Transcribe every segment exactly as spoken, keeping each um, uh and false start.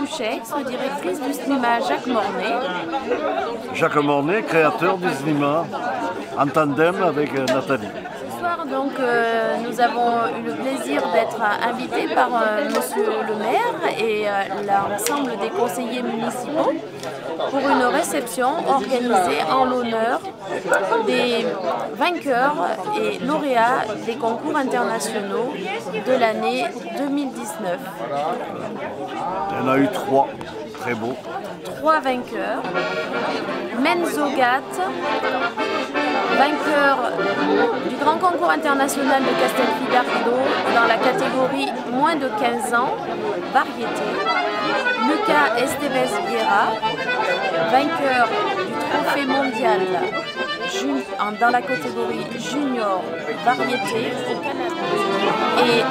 Bouchex, directrice du cinéma Jacques Mornet. Jacques Mornet, créateur du cinéma, en tandem avec Nathalie. Ce soir, donc, euh, nous avons eu le plaisir d'être invités par euh, Monsieur le maire et euh, l'ensemble des conseillers municipaux pour une réception organisée en l'honneur des vainqueurs et lauréats des concours internationaux de l'année deux mille dix-neuf. Il y en a eu trois, très beaux. Trois vainqueurs. Menzogat, vainqueur du grand concours international de Castelfidardo dans la catégorie moins de quinze ans, variété. Lucas Esteves Vieira, vainqueur du trophée mondial dans la catégorie junior, variété au Canada. Et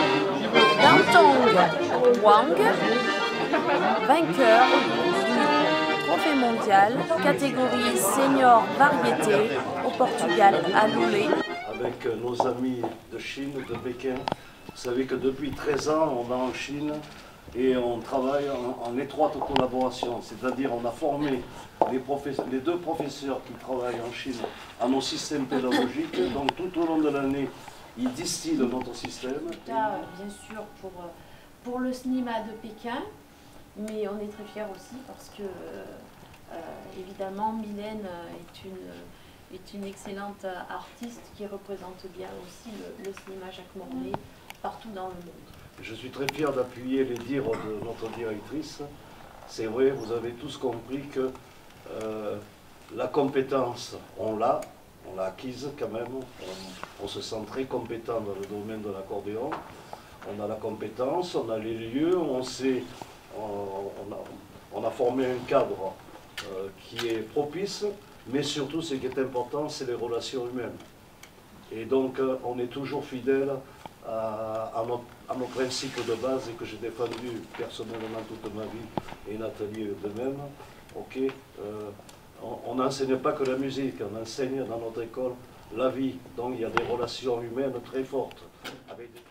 Dantong Wang, vainqueur du trophée mondial, catégorie senior variété au Portugal, à Loulé. Avec nos amis de Chine, de Pékin, vous savez que depuis treize ans, on va en Chine et on travaille en, en étroite collaboration. C'est-à-dire on a formé les, les deux professeurs qui travaillent en Chine à nos systèmes pédagogiques. Donc tout au long de l'année, ils distillent notre système. Là, bien sûr, pour, pour le cinéma de Pékin. Mais on est très fiers aussi parce que, euh, évidemment, Mylène est une, est une excellente artiste qui représente bien aussi le, le cinéma Jacques Mornet partout dans le monde. Je suis très fier d'appuyer les dires de notre directrice. C'est vrai, vous avez tous compris que euh, la compétence, on l'a, on l'a acquise quand même. On, on se sent très compétent dans le domaine de l'accordéon. On a la compétence, on a les lieux, on sait... On a, on a formé un cadre euh, qui est propice, mais surtout ce qui est important, c'est les relations humaines. Et donc euh, on est toujours fidèle à, à, nos, à nos principes de base et que j'ai défendu personnellement toute ma vie, et Nathalie de même. Okay, euh, on n'enseigne pas que la musique, on enseigne dans notre école la vie. Donc il y a des relations humaines très fortes. Avec des...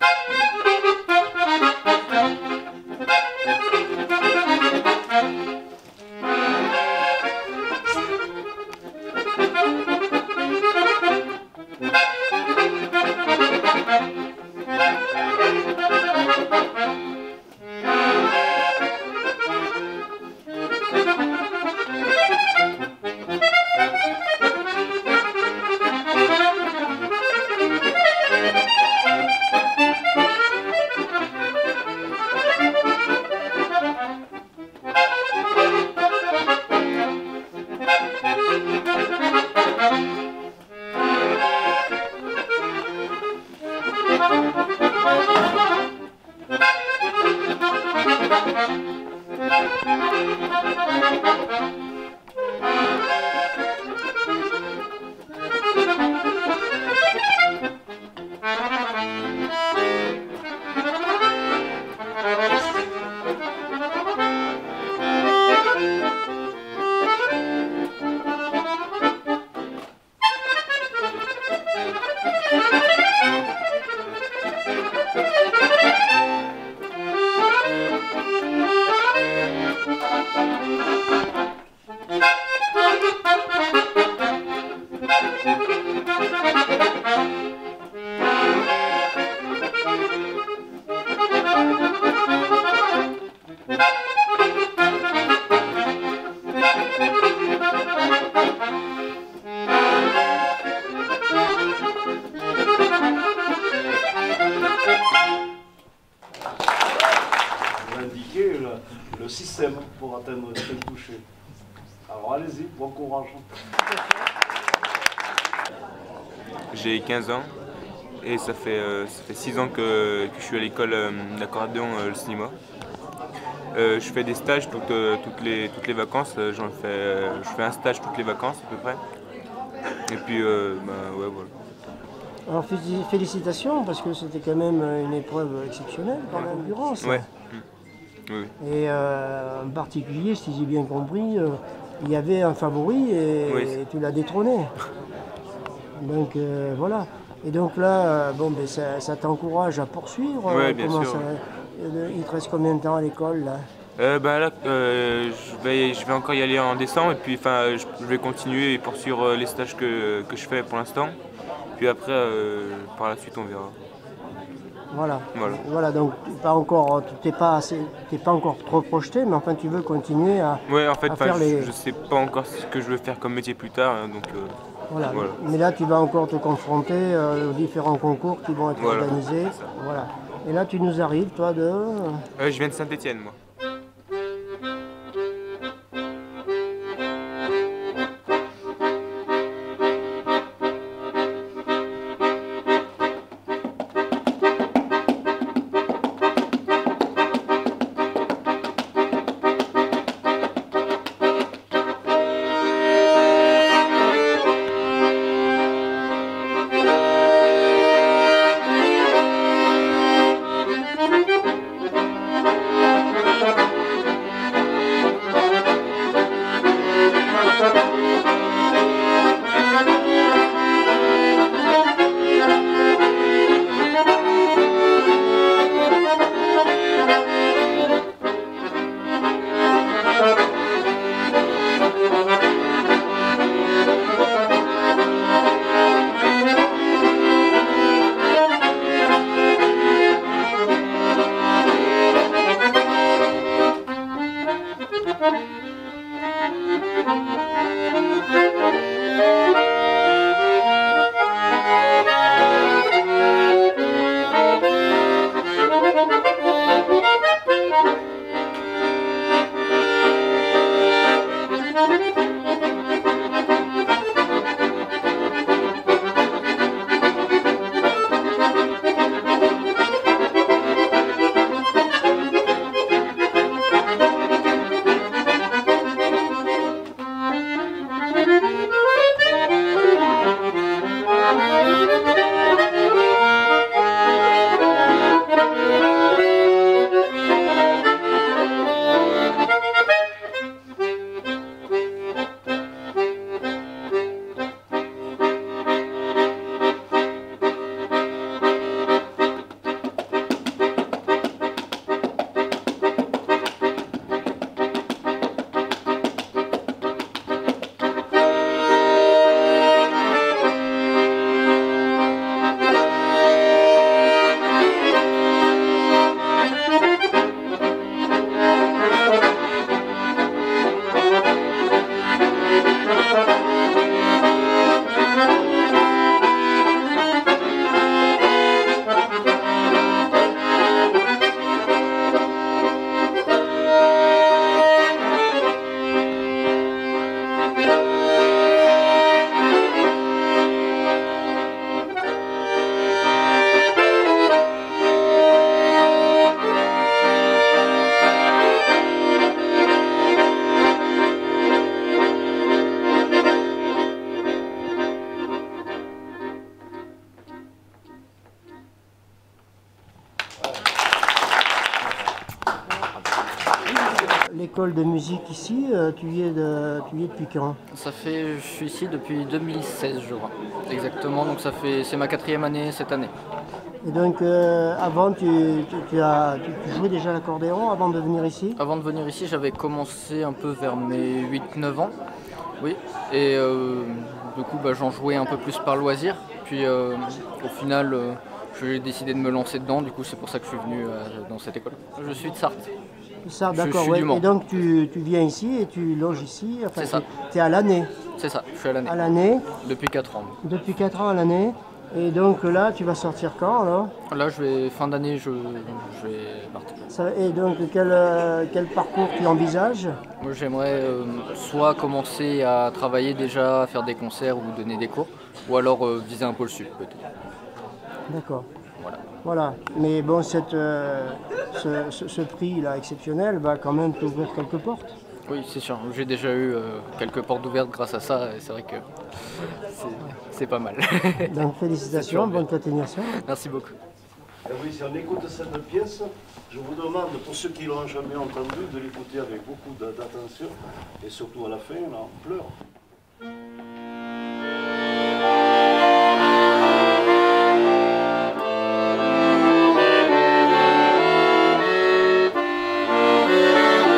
Indiquer le, le système pour atteindre tel toucher. Alors allez-y, bon courage. J'ai quinze ans et ça fait, euh, ça fait six ans que, que je suis à l'école euh, d'accordéon euh, le cinéma. Euh, je fais des stages toutes, euh, toutes, les, toutes les vacances, j'en fais, euh, je fais un stage toutes les vacances à peu près. Et puis, euh, bah, ouais, voilà. Alors félicitations parce que c'était quand même une épreuve exceptionnelle par l'endurance. Ouais. Oui. Et euh, en particulier, si j'ai bien compris, euh, il y avait un favori et, oui. et tu l'as détrôné. Donc euh, voilà. Et donc là, euh, bon, ben, ça, ça t'encourage à poursuivre. Oui, bien Comment sûr. Ça, il te reste combien de temps à l'école là? Euh, ben là, euh, je, vais, je vais encore y aller en décembre et puis enfin, je, je vais continuer et poursuivre euh, les stages que, que je fais pour l'instant. Puis après, euh, par la suite, on verra. Voilà. Voilà. Voilà, donc pas encore, tu n'es pas, assez- t'es pas encore trop projeté, mais enfin tu veux continuer à, Ouais, en fait, à enfin, faire je, les... je sais pas encore ce que je veux faire comme métier plus tard, hein, donc euh, Voilà. voilà. Mais là, tu vas encore te confronter euh, aux différents concours qui vont être Voilà, organisés. c'est ça. Voilà. Et là, tu nous arrives, toi, de... Euh, je viens de Saint-Étienne, moi. L'école de musique ici, euh, tu y es, de, tu y es depuis quand? Ça fait, je suis ici depuis deux mille seize, je crois. Exactement, donc ça fait, c'est ma quatrième année cette année. Et donc, euh, avant, tu, tu, tu as, tu, tu jouais déjà l'accordéon avant de venir ici? Avant de venir ici, j'avais commencé un peu vers mes huit neuf ans. Oui, et euh, du coup, bah, j'en jouais un peu plus par loisir. Puis euh, au final, euh, j'ai décidé de me lancer dedans. Du coup, c'est pour ça que je suis venu euh, dans cette école. Je suis de Sarthe. Ça, Je- je d'accord, suis ouais. du Mans. Et donc, tu, tu viens ici et tu loges ici. Enfin, C'est ça. Tu es à l'année. C'est ça, je suis à l'année. À l'année, Depuis quatre ans. depuis quatre ans à l'année. Et donc là, tu vas sortir quand alors? Là, je vais, fin d'année, je, je vais partir. Ça- Et donc, quel, euh, quel parcours tu envisages? Moi, j'aimerais euh, soit commencer à travailler déjà, à faire des concerts ou donner des cours, ou alors euh, viser un pôle sud peut-être. D'accord. Voilà. Voilà. Mais bon, cette, euh, ce, ce- ce prix-là exceptionnel va quand même t'ouvrir quelques portes. Oui, c'est sûr. J'ai déjà eu euh, quelques portes ouvertes grâce à ça, et c'est vrai que c'est- c'est pas mal. Donc, félicitations, C'est sûr. bonne continuation. Merci beaucoup. Et oui, si on écoute cette pièce, je vous demande, pour ceux qui l'ont jamais entendue, de l'écouter avec beaucoup de- d'attention, et surtout à la fin, là, on pleure. Thank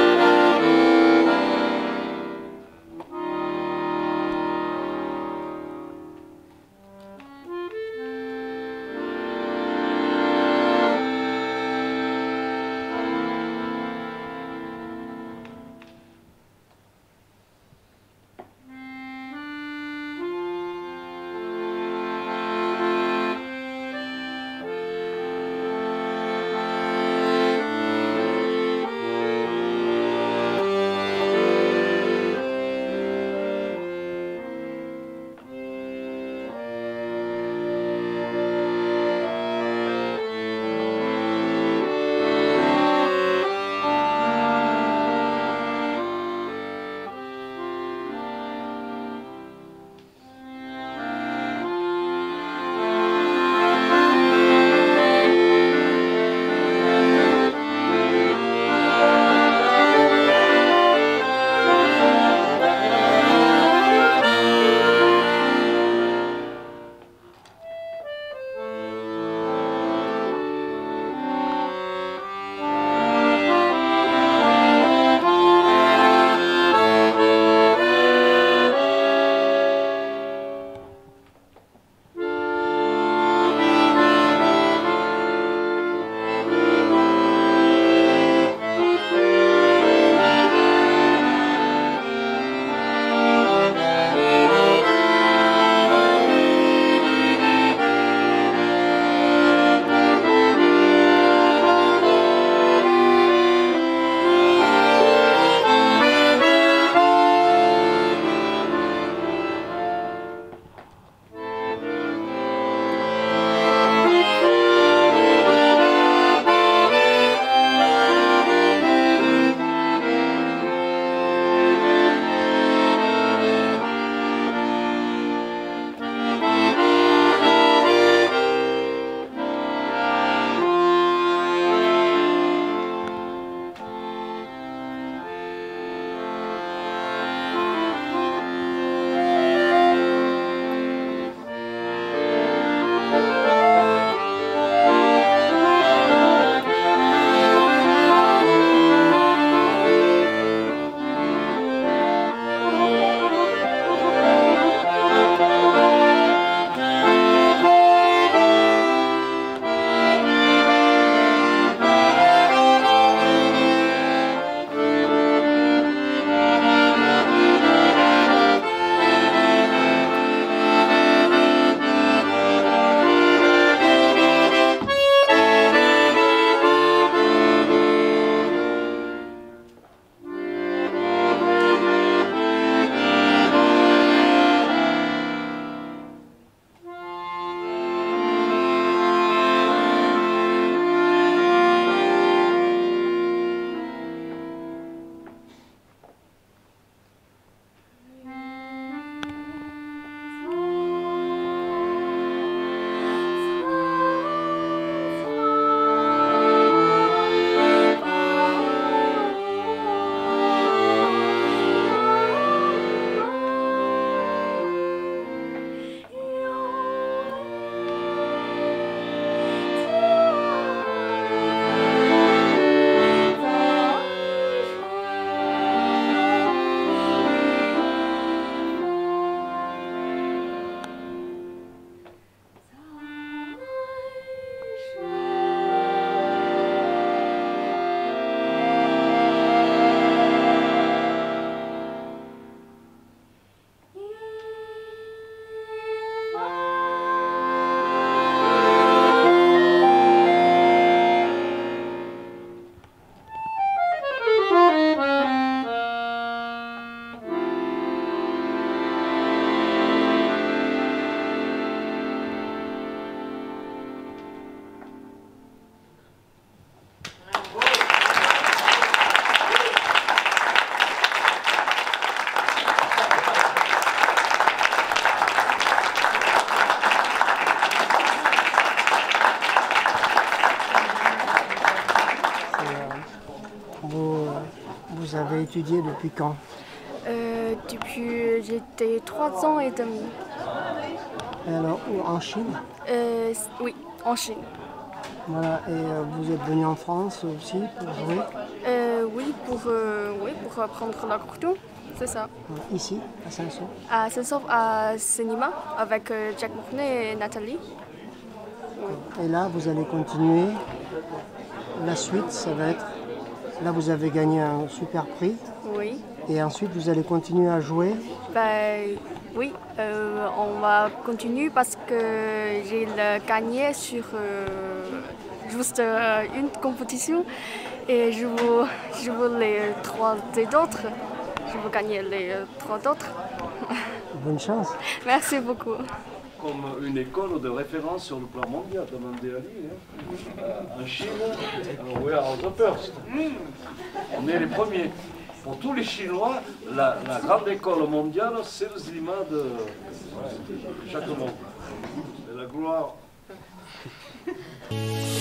Vous avez étudié depuis quand? Euh, depuis j'étais trois ans et demi. Et alors, où, en Chine? Euh, oui, en Chine. Voilà, et euh, vous êtes venu en France aussi pour jouer? Euh, oui, pour, euh, oui, pour apprendre l'accordéon, c'est ça. Ici, à Saint-Saul? À Saint-Saul, à cinéma, avec euh, Jack Mornay et Nathalie. Et là, vous allez continuer. La suite, ça va être... Là, vous avez gagné un super prix. Oui. Et ensuite, vous allez continuer à jouer? Ben, oui, euh, on va continuer parce que j'ai gagné sur euh, juste euh, une compétition et je veux, je veux les trois autres. Je veux gagner les euh, trois autres. Bonne chance. Merci beaucoup. Comme une école de référence sur le plan mondial, demandez à lui. Hein. Euh, en Chine, we are the first. On est les premiers. Pour tous les Chinois, la, la grande école mondiale, c'est le cinéma de, de chaque monde. C'est la gloire.